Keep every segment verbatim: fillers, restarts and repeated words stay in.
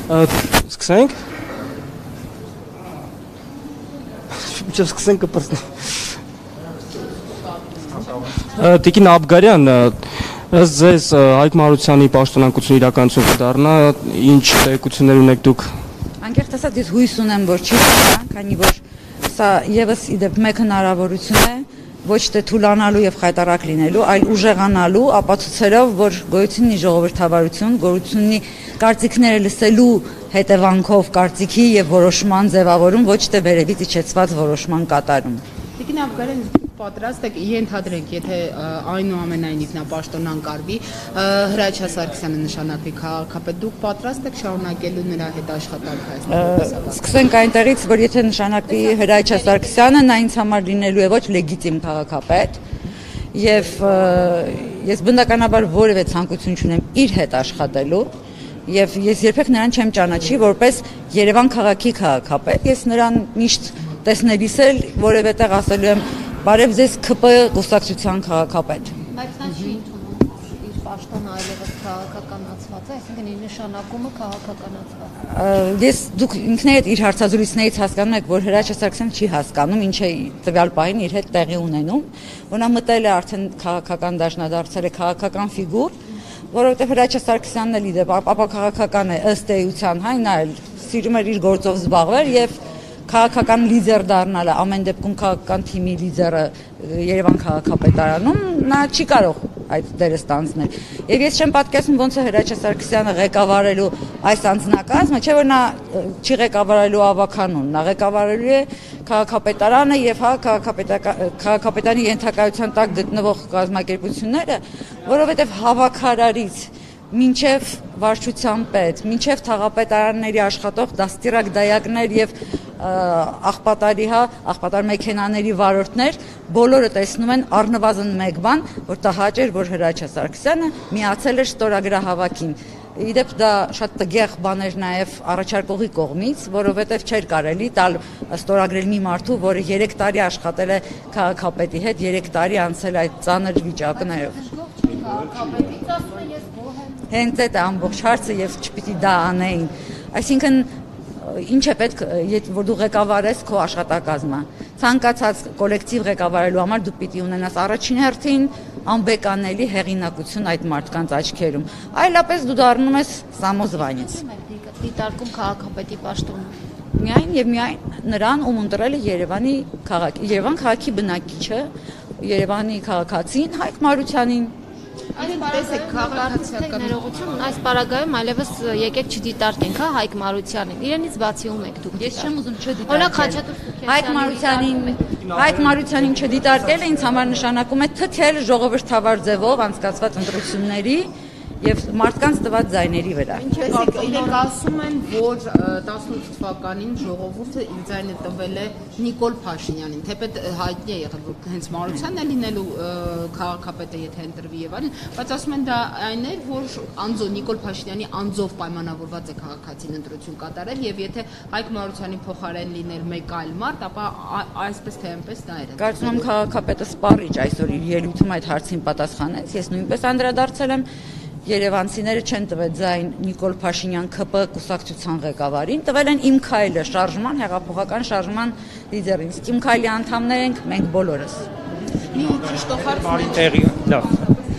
Սկսենք։ Չեմ սկսենք կպրծնի։ Տիկին Աբգարյան, ձեզ Հայկ Մարությանի պաշտոնակությունը իրականություն կդառնա, ինչ տեղեկություններ ունեք դուք։ Անկեղծ ասած ես հույս ունեմ, որ չի դառնա, քանի որ սա եւս իդեպ մեկ հնարավորություն է ոչ թե թուլանալու եւ խայտարակ լինելու, այլ ուժեղանալու ապացույցերով, որ գոյություն ունի ժողովրդավարություն, գոյություն ունի կարծիքները լսելու հետևանքով կարծիքի եւ որոշման ձևավորում, ոչ թե վերևից իջեցված որոշման կատարում։ Տիկին Աբգարյան, պատրաստ եք ենթադրենք, եթե այնուամենայնիվ նա պաշտոնանկարվի, Հրաչյա Սարգսյանը նշանակվի քաղաքապետ, դուք պատրաստ եք շարունակելու նրա հետ աշխատանքը այստեղ։ Սկսենք այնտեղից, որ եթե նշանակվի Հրաչյա Սարգսյանը, նա ինձ համար լինելու է ոչ լեգիտիմ քաղաքապետ, եւ ես բնականաբար որևէ ցանկություն չունեմ իր հետ աշխատելու, եւ ես երբեք նրան չեմ ճանաչի որպես Երևան քաղաքի քաղաքապետ, ես նրան միշտ տեսնելիս էլ որևէ տեղ ասելու եմ բարև ձեզ ՔՊ կուսակցության քաղաքապետ։ Բայց նա չի ընդունում իր պաշտոնը այլևս քաղաքականացված է, այսինքն իր նշանակումը քաղաքականացված է։ Ես դուք ինքներդ իր հարցազրույցներից հասկանում եք, որ Հրաչյա Սարգսյանը չի հասկանում ինչ է տվյալ պահին իր հետ տեղի ունենում, որ նա մտել է արդեն քաղաքական դաշնադարձել է քաղաքական ֆիգուր, որովհետև Հրաչյա Սարգսյանն էլ իդեպ ապաքաղաքական է ըստ էության, հա, նա էլ սիրում էր իր գործով զբաղվել եւ քաղաքական լիդեր դառնալը, ամեն դեպքում քաղաքական թիմի լիդերը Երևան քաղաքապետարանում, նա չի կարող այդ դերը ստանձնել։ Եվ ես չեմ պատկերացնում ոնց է Հրաչյա Սարգսյանը ղեկավարելու այս անձնակազմը, չէ՞ որ նա չի ղեկավարելու ավականուն, նա ղեկավարելու է քաղաքապետարանը եւ հա քաղաքապետարանի ենթակայության տակ գտնվող կազմակերպությունները, որովհետեւ հավաքարարից մինչև վարչության պետ, մինչև թաղապետարանների աշխատող դաստիարակ դայակներ եւ աղբատարի հա աղբատար մեքենաների վարորդներ բոլորը տեսնում են առնվազն մեկ բան, որ դա հաճ էր, որ Հրաչյա Սարգսյանը միացել էր ստորագրահավաքին։ Իդեպ դա շատ տգեղ բան էր նաև առաջարկողի կողմից, որովհետև չէր կարելի տալ ստորագրել մի մարդու, որը երեք տարի աշխատել է քաղաքապետի հետ, երեք տարի անցել այդ ծանր վիճակներով։ Քաղաքապետից ասում են ես գոհ եմ։ Հենց այդ ամբողջ հարցը եւ չպիտի դա անեին։ Այսինքն ինչ է պետք, որ դու ղեկավարես քո աշխատակազմը։ Ցանկացած կոլեկտիվ ղեկավարելու համար դու պիտի ունենաս առաջին հերթին անբեկանելի հեղինակություն այդ մարդկանց աչքերում։ Այլապես դու դառնում ես սամոզվանից։ Դիտարկում քաղաքապետի պաշտոնը։ Միայն եւ միայն նրան, ում ընտրել է Երևանի քաղաքի, Երևան քաղաքի բնակիչը, Երևանի քաղաքացին Հայկ Մարությանին։ Տեսեք, քաղաքացիական ներողություն, այս պարագայում այլևս եկեք չդիտարկենք, հա, Հայկ Մարությանին։ Իրենից բացի ում եք դուք։ Ես չեմ ուզում չդիտարկել։ Օրինակ Խաչատուր Սուքերյանին։ Հայկ Մարությանին, Հայկ Մարությանին չդիտարկելը ինձ համար նշանակում է թթել ժողովրդավար ձևով անցկացված ընտրությունների եւ մարդկանց տված ձայների վրա։ Իրենք ասում են, որ տասնութ թվականին ժողովուրդը իր ձայնը տվել է Նիկոլ Փաշինյանին, թեպետ հայտնի է եղել, որ հենց Մարությանն է լինելու քաղաքապետը, եթե ընտրվի եւ այլն, բայց ասում են դա այն էր, որ անձո Նիկոլ Փաշինյանի անձով պայմանավորված է քաղաքացին ընտրություն կատարել եւ եթե Հայկ Մարությանի փոխարեն լիներ մեկ այլ մարդ, ապա այսպես թե այնպես դա էր։ Կարծում եմ քաղաքապետը սպառիչ այսօր իր ելույթում այդ հարցին պատասխանեց, ես նույնպես անդրադարձել եմ Երևանցիները չեն տվել ձայն Նիկոլ Փաշինյան ՔՊ կուսակցության ղեկավարին, տվել են Իմ Քայլը շարժման, հեղափոխական շարժման լիդերին։ Իմ Քայլի անդամներ ենք մենք բոլորս։ Մի ճշտոխարտ տեղի, լավ։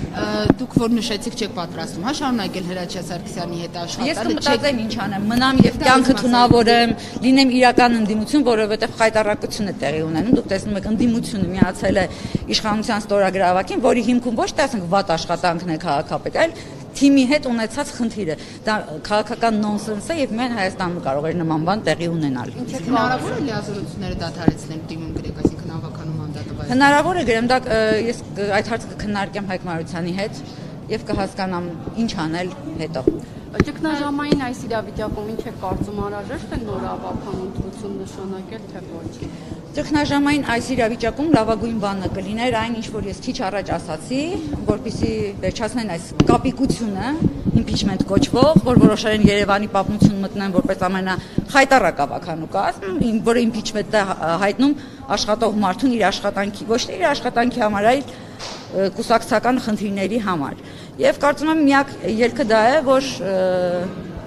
Դուք որ նշեցիք չեք պատրաստում, հա, շարունակել Հրաչյա Սարգսյանի հետ աշխատել։ Ես կմտածեմ ինչ անեմ, մնամ եւ կյանքը թունավորեմ, լինեմ իրական ընդդիմություն, որովհետեւ խայտարակություն է տեղի ունենում։ Դուք տեսնում եք, ընդդիմությունը միացել է իշխանության ստորագրահավաքին, որի հիմքում ոչ թե ասենք վատ աշխատանքն է քաղաքապետ, այլ թիմի հետ ունեցած խնդիր է։ Դա քաղաքական նոնսենս է եւ միայն Հայաստանում կարող էր նման բան տեղի ունենալ։ Հնարավոր է լիազորությունները դադարեցնել դիմում գրեք, այսինքն հավաքանում անդատը։ Հնարավոր է գրեմ, դա ես այդ հարցը կքննարկեմ Հայկ Մարությանի հետ եւ կհասկանամ ինչ անել հետո։ Ճգնաժամային այս իրավիճակում ինչ է կարծում, անհրաժեշտ է նոր ավական ընտրություն նշանակել, թե ոչ։ Ճգնաժամային այս իրավիճակում լավագույն բանը կլիներ այն, ինչ որ ես քիչ առաջ ասացի, որպեսզի վերջացնեն այս կապիկությունը, impeachment կոչվող, որ որոշել են Երևանի պատմություն մտնեն որպես ամենախայտառակ ավականու կազմ, որը impeachment-ը հայտնում աշխատող մարդուն իր աշխատանքի, ոչ թե իր աշխատանքի համար, այլ կուսակցական խնդիրների համար։ Եվ կարծում եմ միակ ելքը դա է, որ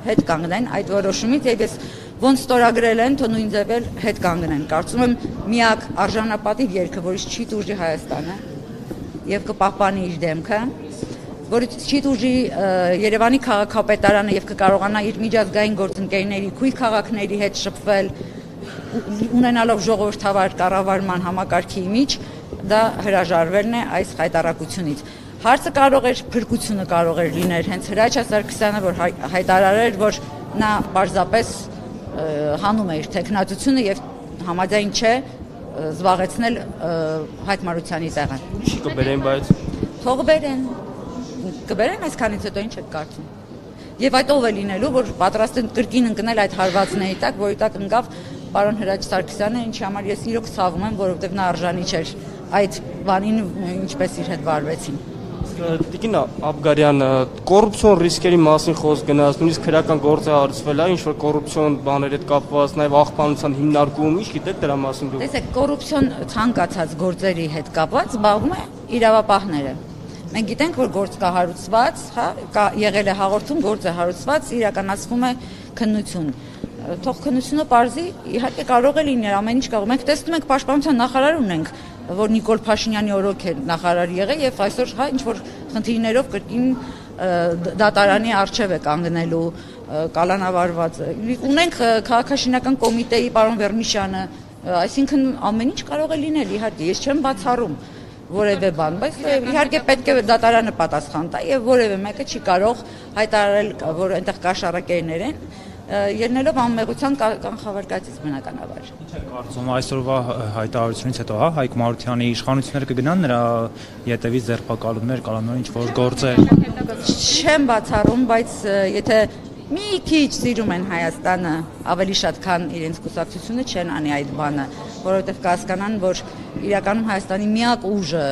հետ կանգնեն այդ որոշումից եւ ես ոնց ստորագրել են, թող նույն ձև էլ հետ կանգնեն։ Կարծում եմ միակ արժանապատիվ երկը, որից չի դուրժի Հայաստանը եւ կպահպանի իր դեմքը, որից չի դուրժի Երևանի քաղաքապետարանը եւ կկարողանա իր միջազգային գործընկերների, քույր քաղաքների հետ շփվել, ունենալով ժողովրդավար կառավարման համակարգի միջ, դա հրաժարվելն է այս հայտարարությունից։ Հարցը կարող էր, փրկությունը կարող էր լինել հենց Հրաչյա Սարգսյանը, որ հայտարարեր, որ նա պարզապես հանում է իր տեխնատությունը եւ համաձայն չէ զբաղեցնել Հայկ Մարությանի տեղը։ Ինչի կբերեն, բայց թող բերեն, կբերեն, այսքանից հետո ինչ եք կարծում։ Եվ այդ ով է լինելու, որ պատրաստ են կրկին ընկնել այդ հարվածների տակ, որի տակ ընկավ պարոն Հրաչյա Սարգսյանը, ինչի համար ես իրոք ցավում եմ, որովհետեւ նա արժանի չէր այդ բանին, ինչպես իր հետ վարվեցին։ Տիկին Աբգարյան, կոռուպցիոն ռիսկերի մասին խոսք գնաց, նույնիսկ քրական գործ է հարցվել, ինչ որ կոռուպցիոն բաների հետ կապված, նաև աղբանության հիմնարկում, ինչ գիտեք դրա մասին դուք։ Տեսեք, կոռուպցիոն ցանկացած գործերի հետ կապված զբաղվում է իրավապահները։ Մենք գիտենք, որ գործ կա հարուցված, հա, կա եղել է հաղորդում, գործ է հարուցված, իրականացվում է քննություն։ Թող քննությունը բարձի, իհարկե կարող է լինել ամեն ինչ կարող։ Մենք տեսնում ենք պաշտպանության նախարար ունենք, որ Նիկոլ Փաշինյանի օրոք է նախարար եղել եւ այսօր հա ինչ որ խնդիրներով կրկին դատարանի արչեւ է կանգնելու կալանավարված։ Ունենք քաղաքաշինական կոմիտեի պարոն Վերմիշյանը, այսինքն ամեն ինչ կարող է լինել, իհարկե ես չեմ բացառում որևէ բան, բայց իհարկե պետք է դատարանը պատասխան տա եւ որևէ մեկը չի կարող հայտարարել, որ այնտեղ կաշառակերներ են, ելնելով անմեղության կանխավարկածից բնականաբար։ Ինչ է կարծում այսօրվա հայտարարությունից հետո, հա, Հայկ Մարությանի իշխանությունները կգնան նրա ետևից ձերբակալումներ, կանոններ, ինչ որ գործեր։ Չեմ բացառում, բայց եթե մի քիչ սիրում են Հայաստանը ավելի շատ, քան իրենց կուսակցությունը, չեն անի այդ բանը, որովհետև կհասկանան, որ իրականում Հայաստանի միակ ուժը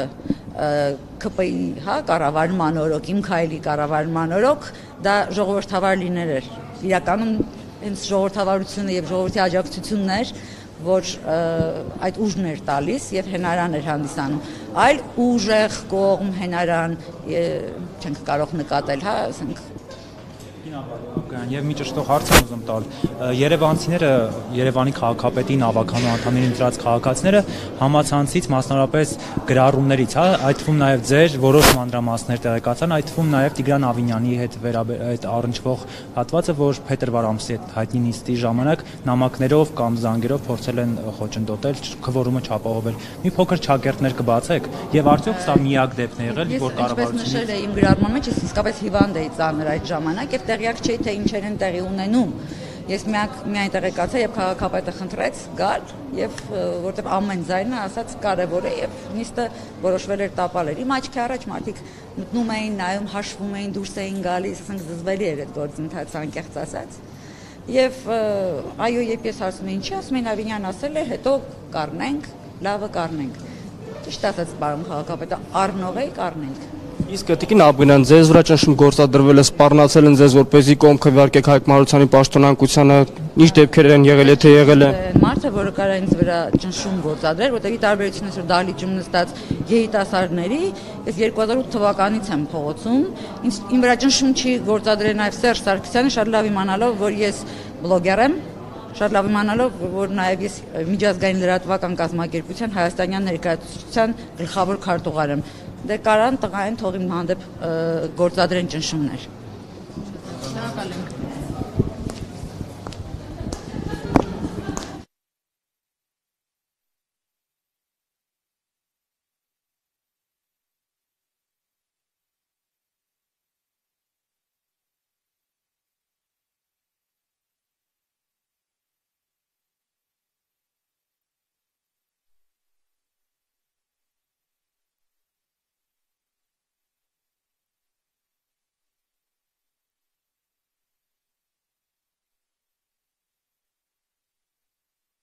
K P I, հա, կառավարման օրոք, Իմ Քայլի կառավարման օրոք, դա ժողովրդավար լինել էր։ Իրականում հենց ժողովրդավարությունը եւ ժողովրդի աջակցությունն էր, որ այդ ուժն էր տալիս եւ հենարան էր հանդիսանում։ Այլ ուժեղ կողմ հենարան չենք կարող նկատել, հա, ասենք Եվ մի ճշտող հարց եմ ուզում տալ։ Երևանցիները, Երևանի քաղաքապետի նավականու անդամներին դրած քաղաքացիները համացանցից մասնավորապես գրառումներից, հա, այդ թվում նաև ձեր որոշ մանրամասներ տեղեկացան, այդ թվում նաև Տիգրան Ավինյանի հետ այդ առնչվող հատվածը, որ փետրվար ամսի հետ հայտնի նիստի ժամանակ նամակներով կամ զանգերով փորձել են խոչընդոտել, քվորումը չապահովել։ Մի փոքր չակերտներ կբացեք եւ արդյոք սա միակ դեպքն է եղել, որ կառավարությունը նշել է իմ գրառման մեջ, ես իսկապես հիվանդ էի ծանր այդ ժամանակ եւ տեղյակ չէի թե ինչեր են տեղի ունենում։ Ես միակ միայն տեղեկացա եւ քաղաքապետը խնդրեց գալ եւ որտեւ ամեն ձայնը ասաց կարեւոր է եւ նիստը որոշվել էր տապալել։ Իմ աչքի առաջ մարդիկ մտնում էին, նայում, հաշվում էին, դուրս էին գալիս, ասենք զզվելի էր այդ գործընթացը անկեղծ ասած։ Եվ այո, երբ ես ասում եմ ինչի, ասում են Ավինյան ասել է, հետո կառնենք, լավը կառնենք։ Ճիշտ ասած, պարոն քաղաքապետը, առնող էի կառնենք։ Իսկ Տիկին Աբգարյան, ձեզ վրա ճնշում գործադրվել է, սպառնացել են ձեզ, որպեսզի կողմ քվեարկեք Հայկ Մարությանի պաշտոնակությանը, ինչ դեպքեր են եղել, եթե եղել է։ Մարդը, որը կարող է ինձ վրա ճնշում գործադրել, որտեղ ի տարբերություն այսօր դահլիճում նստած երիտասարդների, ես երկու հազար ութ թվականից եմ փողոցում, ինձ իմ վրա ճնշում չի գործադրել նաև Սերժ Սարգսյանը, շատ լավ իմանալով, որ ես բլոգեր եմ, շատ լավ իմանալով, որ նաև ես միջազգային լրատվական կազմակերպության հայաստանյան ներկայացության գլխավոր քարտուղար եմ։ Դե կարան տղային թողին հանդեպ գործադրեն ճնշումներ։ Շնորհակալ ենք։